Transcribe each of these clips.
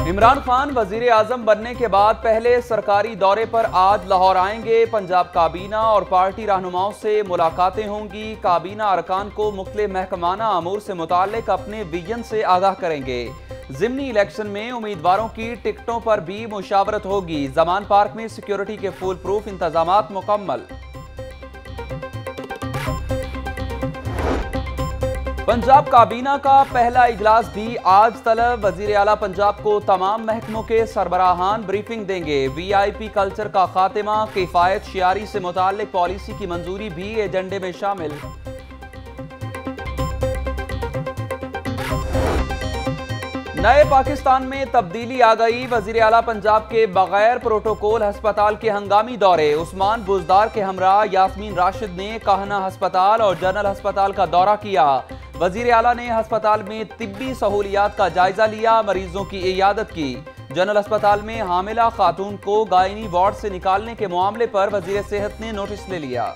इमरान खान वजीर आजम बनने के बाद पहले सरकारी दौरे पर आज लाहौर आएंगे। पंजाब काबीना और पार्टी रहनुमाओं से मुलाकातें होंगी। काबीना अरकान को मुख्तलिफ महकमाना अमूर से मुताल्लिक अपने विजन से आगाह करेंगे। ज़िमनी इलेक्शन में उम्मीदवारों की टिकटों पर भी मुशावरत होगी। जमान पार्क में सिक्योरिटी के फुल प्रूफ इंतजामात मुकम्मल। पंजाब काबीना का पहला इजलास भी आज तलब। वजीर आला पंजाब को तमाम महकमों के सरबराहान ब्रीफिंग देंगे। VIP कल्चर का खात्मा, किफायत शियारी से मुताल्लिक पॉलिसी की मंजूरी भी एजेंडे में शामिल। नए पाकिस्तान में तब्दीली आ गई। वजीर आला पंजाब के बगैर प्रोटोकॉल हस्पताल के हंगामी दौरे। उस्मान बुजदार के हमरा यास्मीन राशिद ने काहना हस्पताल और जनरल हस्पताल का दौरा किया। वजीर आला ने हस्पताल में तिब्बी सहूलियात का जायजा लिया, मरीजों की इयादत की। जनरल अस्पताल में हामिला खातून को गायनी वार्ड से निकालने के मामले पर वजीर सेहत ने नोटिस ले लिया।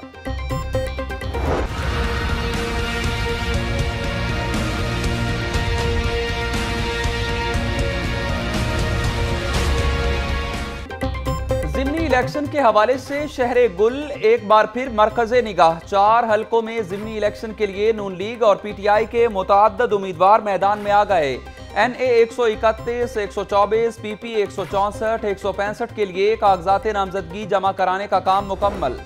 ज़िमनी इलेक्शन के हवाले से शहरे गुल एक बार फिर मरकज़े निगाह। 4 हलकों में ज़िमनी इलेक्शन के लिए नून लीग और PTI के मुतअद्दिद उम्मीदवार मैदान में आ गए। NA 131, 124, PP 164, 165 के लिए कागजात नामजदगी जमा कराने का काम मुकम्मल।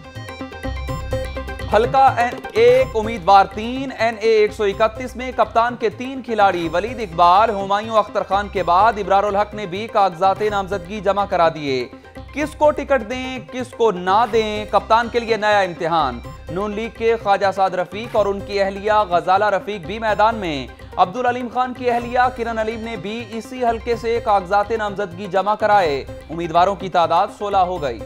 हल्का N1 उम्मीदवार 3। NA 131 में कप्तान के 3 खिलाड़ी वलीद इकबाल, हुमायूं अख्तर खान के बाद इब्रारुल हक ने भी कागजात नामजदगी जमा करा दिए। किसको टिकट दें, किसको ना दें, कप्तान के लिए नया इम्तिहान। नून लीग के ख्वाजा साद रफीक और उनकी अहलिया गजाला रफीक भी मैदान में। अब्दुल अलीम खान की अहलिया किरण अलीम ने भी इसी हल्के से कागजात नामजदगी जमा कराए। उम्मीदवारों की तादाद 16 हो गई।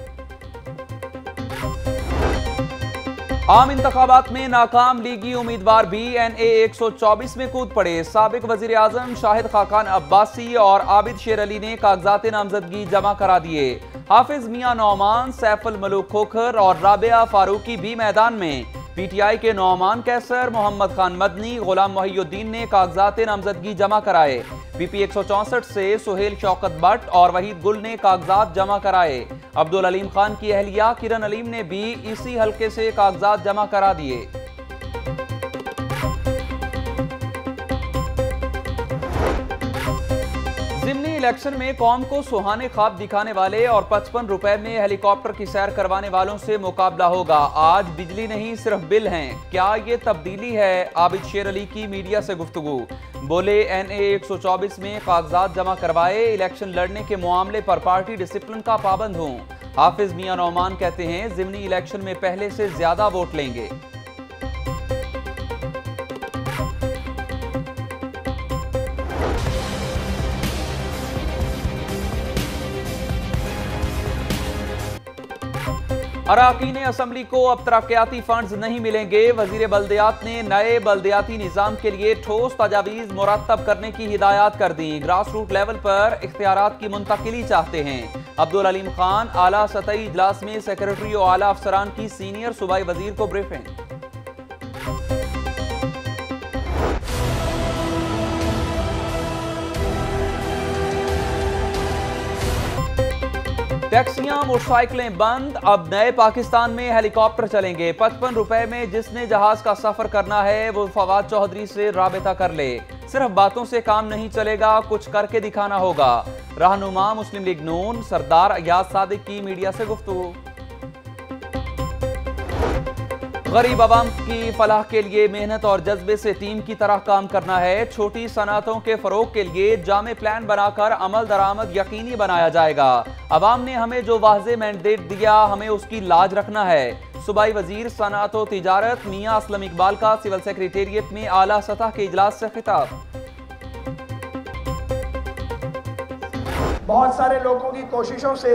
आम इंतखाबात में नाकाम लीगी उम्मीदवार भी NA 124 में कूद पड़े। साबिक वजीर आजम शाहिद खाकान अब्बासी और आबिद शेर अली ने कागजात नामजदगी जमा करा दिए। हाफिज मियां नौमान, सैफुल मलूक खोखर और राबिया फारूकी भी मैदान में। PTI के नौमान कैसर, मोहम्मद खान मदनी, गुलाम मोहिउद्दीन ने कागजात नामजदगी जमा कराए। BP 164 से सुहेल शौकत भट्ट और वहीद गुल ने कागजात जमा कराए। अब्दुल अलीम खान की अहलिया किरण अलीम ने भी इसी हल्के से कागजात जमा करा दिए। ज़िमनी इलेक्शन में कौम को सुहाने ख्वाब दिखाने वाले और 55 रुपए में हेलीकॉप्टर की सैर करवाने वालों से मुकाबला होगा। आज बिजली नहीं सिर्फ बिल हैं। क्या ये तब्दीली है? आबिद शेर अली की मीडिया से गुफ्तगू। बोले NA 124 में कागजात जमा करवाए, इलेक्शन लड़ने के मामले पर पार्टी डिसिप्लिन का पाबंद हूँ। हाफिज मियां नौमान कहते हैं ज़िमनी इलेक्शन में पहले से ज्यादा वोट लेंगे। अराकीन असम्बली को अब तरक्याती फंड्स नहीं मिलेंगे। वजीर बल्दियात ने नए बल्दियाती निज़ाम के लिए ठोस तजावीज़ मुरतब करने की हिदायत कर दी। ग्रास रूट लेवल पर इख्तियारात की मुंतकिली चाहते हैं। अब्दुल अलीम खान आला सतही इजलास में सेक्रेटरी और आला अफसरान की सीनियर सूबाई वजीर को ब्रीफिंग। टैक्सियां मोटरसाइकिलें बंद। अब नए पाकिस्तान में हेलीकॉप्टर चलेंगे। 55 रुपए में जिसने जहाज का सफर करना है वो फवाद चौधरी से राबिता कर ले। सिर्फ बातों से काम नहीं चलेगा, कुछ करके दिखाना होगा। रहनुमा मुस्लिम लीग नून सरदार अयाज सादिक की मीडिया से गुफ्तगू। गरीब आवाम की फलाह के लिए मेहनत और जज्बे से टीम की तरह काम करना है। छोटी सनअतों के फरोग के लिए जामे प्लान बनाकर अमल दरामद यकीनी बनाया जाएगा। अवाम ने हमें जो वाज़े मैंडेट दिया, हमें उसकी लाज रखना है। सूबाई वजीर सनअत व तिजारत मियां असलम इकबाल का सिविल सेक्रेटेरिएट में आला सतह के इजलास से खिताब। बहुत सारे लोगों की कोशिशों से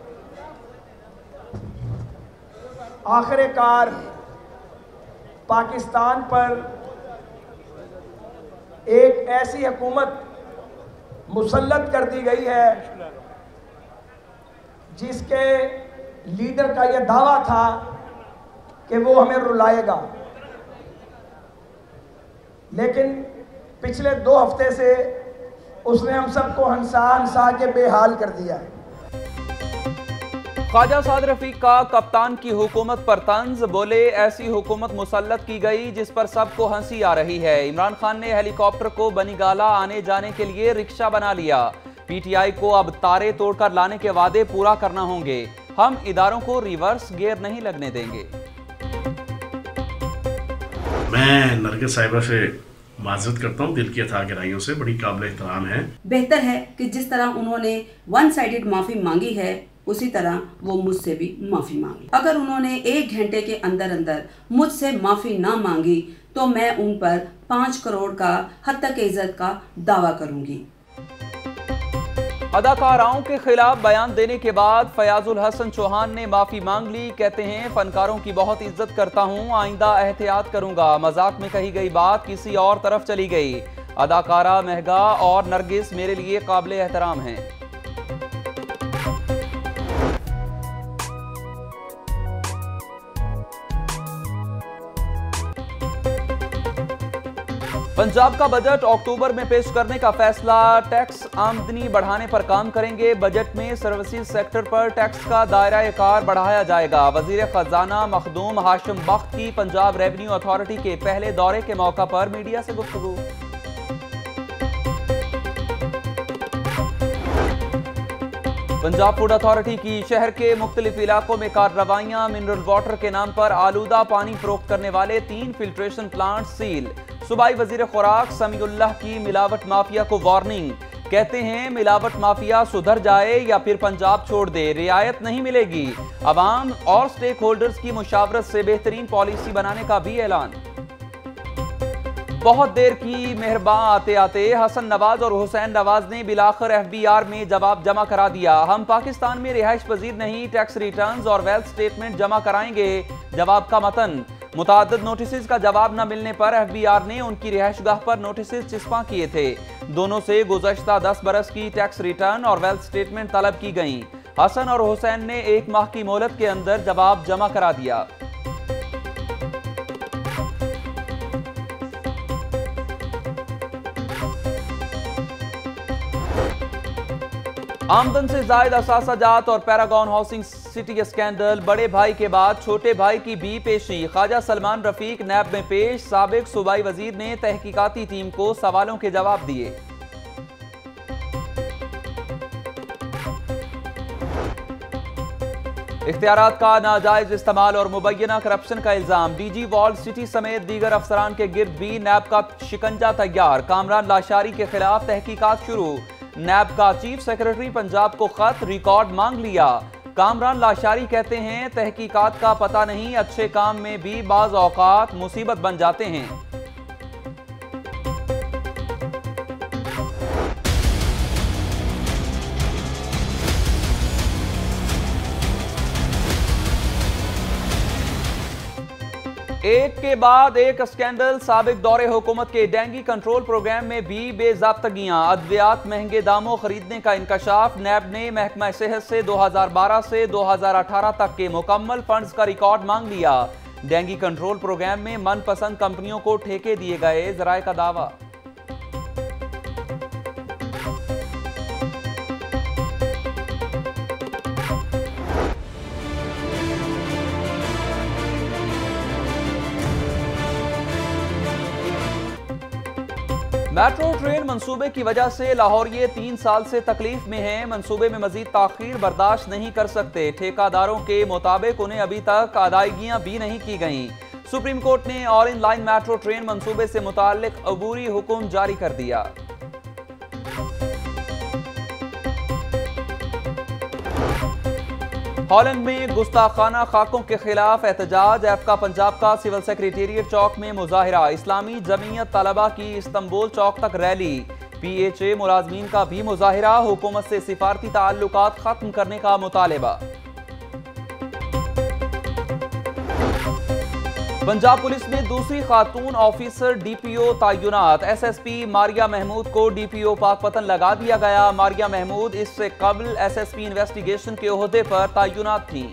आखिरकार पाकिस्तान पर एक ऐसी हुकूमत मुसल्लत कर दी गई है जिसके लीडर का यह दावा था कि वो हमें रुलाएगा, लेकिन पिछले 2 हफ्ते से उसने हम सबको हंसा हंसा के बेहाल कर दिया है। ख्वाजा साद रफीक का कप्तान की हुकूमत पर तंज, बोले ऐसी हुकूमत मुसल्लत की गई जिस पर सबको हंसी आ रही है। इमरान खान ने हेलीकॉप्टर को बनीगाला आने जाने के लिए रिक्शा बना लिया। पीटीआई को अब तारे तोड़कर लाने के वादे पूरा करना होंगे। हम इदारों को रिवर्स गियर नहीं लगने देंगे। मैं नरगिस साहिबा से माजरत करता हूँ, दिल की अथाह गहराइयों से, बड़ी काबिल एहतराम है। बेहतर है कि जिस तरह उन्होंने वन साइडेड माफ़ी मांगी है उसी तरह वो मुझसे भी माफ़ी मांगे। अगर उन्होंने 1 घंटे के अंदर अंदर मुझसे माफ़ी ना मांगी तो मैं उन पर 5 करोड़ का हद तक इज्जत का दावा करूंगी। अदाकाराओं के खिलाफ बयान देने के बाद फयाजुल हसन चौहान ने माफी मांग ली। कहते हैं फनकारों की बहुत इज्जत करता हूं, आइंदा एहतियात करूंगा। मजाक में कही गई बात किसी और तरफ चली गई। अदाकारा महगा और नरगिस मेरे लिए काबिल एहतराम हैं। पंजाब का बजट अक्टूबर में पेश करने का फैसला। टैक्स आमदनी बढ़ाने पर काम करेंगे। बजट में सर्विसेज सेक्टर पर टैक्स का दायरा कार बढ़ाया जाएगा। वजीर खजाना मखदूम हाशिम बख्त की पंजाब रेवेन्यू अथॉरिटी के पहले दौरे के मौका पर मीडिया से गुफ्तगू। पंजाब फूड अथॉरिटी की शहर के मुख्तलिफ इलाकों में कार्रवाइयां। मिनरल वाटर के नाम पर आलूदा पानी फरोख्त करने वाले 3 फिल्ट्रेशन प्लांट सील। सूबाई वजीर खुराक समीउल्लाह की मिलावट माफिया को वार्निंग। कहते हैं मिलावट माफिया सुधर जाए या फिर पंजाब छोड़ दे, रियायत नहीं मिलेगी। अवाम और स्टेक होल्डर्स की मुशावरत से बेहतरीन पॉलिसी बनाने का भी ऐलान। बहुत देर की मेहरबान आते आते हसन नवाज और हुसैन नवाज ने बिलाखिर एफबीआर में जवाब जमा करा दिया। हम पाकिस्तान में रिहाइश पजीर नहीं, टैक्स रिटर्न्स और वेल्थ स्टेटमेंट जमा कराएंगे। जवाब का मतन। मुताद्दिद नोटिस का जवाब न मिलने पर एफबीआर ने उनकी रिहाइशगाह पर नोटिस चिस्पा किए थे। दोनों से गुज़श्ता 10 बरस की टैक्स रिटर्न और वेल्थ स्टेटमेंट तलब की गई। हसन और हुसैन ने 1 माह की मोहलत के अंदर जवाब जमा करा दिया। आमदन से जायद असासा जात और पैरागॉन हाउसिंग सिटी स्कैंडल। बड़े भाई के बाद छोटे भाई की भी पेशी। ख्वाजा सलमान रफीक नैब में पेश। साबिक सूबाई वजीर ने तहकीकाती टीम को सवालों के जवाब दिए। इख्तियारात का नाजायज इस्तेमाल और मुबैना करप्शन का इल्जाम। डीजी वॉल सिटी समेत दीगर अफसरान के गिर्द भी नैब का शिकंजा तैयार। कामरान लाशारी के खिलाफ तहकीकात शुरू। नैब का चीफ सेक्रेटरी पंजाब को खत, रिकॉर्ड मांग लिया। कामरान लाशारी कहते हैं तहकीकात का पता नहीं, अच्छे काम में भी बाज औकात मुसीबत बन जाते हैं। एक के बाद एक स्कैंडल। साबिक दौरे हुकूमत के डेंगी कंट्रोल प्रोग्राम में भी बेज़ाब्तगियां। अद्वियात महंगे दामों खरीदने का इंकशाफ। नैब ने महकमा सेहत से 2012 से 2018 तक के मुकम्मल फंड्स का रिकॉर्ड मांग लिया। डेंगी कंट्रोल प्रोग्राम में मनपसंद कंपनियों को ठेके दिए गए, ज़राए का दावा। मेट्रो ट्रेन मंसूबे की वजह से लाहौरिये 3 साल से तकलीफ में हैं। मंसूबे में मजीद ताखीर बर्दाश्त नहीं कर सकते। ठेकादारों के मुताबिक उन्हें अभी तक अदायगियां भी नहीं की गईं। सुप्रीम कोर्ट ने all in line metro train मंसूबे से मुताल्लिक अबूरी हुक्म जारी कर दिया। हॉलैंड में गुस्ताखाना खाकों के खिलाफ एहतजाज। एफका पंजाब का सिविल सेक्रेटेरिएट चौक में मुजाहिरा। इस्लामी जमीयत तलबा की इस्तांबुल चौक तक रैली। पीएचए मुलाजमीन का भी मुजाहिरा। हुकूमत से सिफारती ताल्लुकात खत्म करने का मुतालबा। पंजाब पुलिस में दूसरी खातून ऑफिसर डीपीओ तैनात। एसएसपी मारिया महमूद को डीपीओ पाकपतन लगा दिया गया। मारिया महमूद इससे कबल एसएसपी इन्वेस्टिगेशन के ओहदे पर तैनात थीं।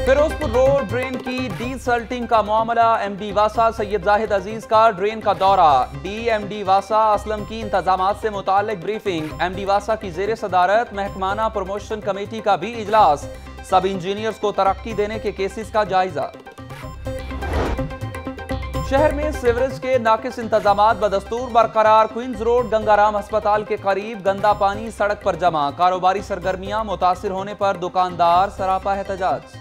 फिरोजपुर रोड ड्रेन की डीसल्टिंग का मामला, एमडी वासा सैयद जाहिद अजीज का ड्रेन का दौरा, डीएमडी वासा असलम की इंतजामात से मुताल्लिक ब्रीफिंग, एमडी वासा की जेर सदारत महकमाना प्रमोशन कमेटी का भी इजलास, सब इंजीनियर्स को तरक्की देने के केसेस का जायजा। शहर में सीवरेज के नाकिस इंतजामात बदस्तूर बरकरार, क्वींस रोड गंगाराम अस्पताल के करीब गंदा पानी सड़क पर जमा, कारोबारी सरगर्मियां मुतासिर होने पर दुकानदार सरापा एहतजाज।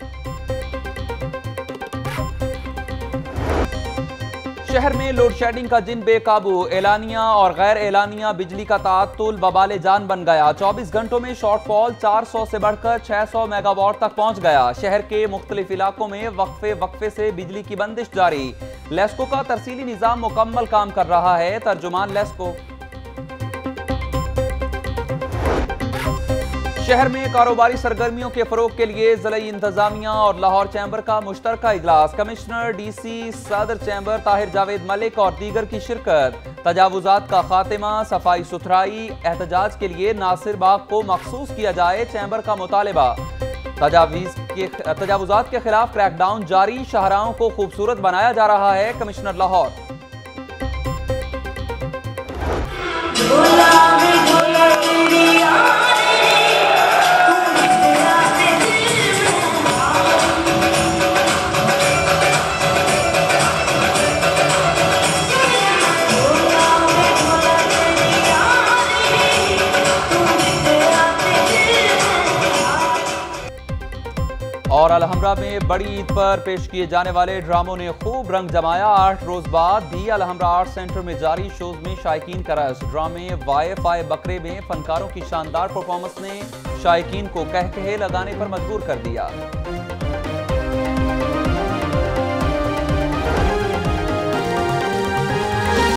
शहर में लोड शेडिंग का जिन बेकाबू, एलानिया और गैर एलानिया बिजली का ताअत्तुल बबाले जान बन गया, 24 घंटों में शॉर्टफॉल 400 से बढ़कर 600 मेगावाट तक पहुंच गया। शहर के मुख्तलिफ इलाकों में वक्फे से बिजली की बंदिश जारी, लेस्को का तरसीली निजाम मुकम्मल काम कर रहा है, तर्जुमान लेस्को। शहर में कारोबारी सरगर्मियों के फरोग के लिए ज़िला इंतजामिया और लाहौर चैम्बर का मुश्तरका इजलास, कमिश्नर डीसी सदर चैम्बर ताहिर जावेद मलिक और दीगर की शिरकत। तजावुजात का खात्मा, सफाई सुथराई, एहतजाज के लिए नासिर बाग को मखसूस किया जाए, चैम्बर का मुतालिबा। तजावुजात के खिलाफ क्रैकडाउन जारी, शाहराहों को खूबसूरत बनाया जा रहा है, कमिश्नर लाहौर। और अलहमरा में बड़ी ईद पर पेश किए जाने वाले ड्रामों ने खूब रंग जमाया, 8 रोज बाद भी अलहमरा आर्ट सेंटर में जारी शोज में शायकीन का रस। ड्रामे वाई बकरे में फनकारों की शानदार परफॉर्मेंस ने शायकीन को कहकहे लगाने पर मजबूर कर दिया।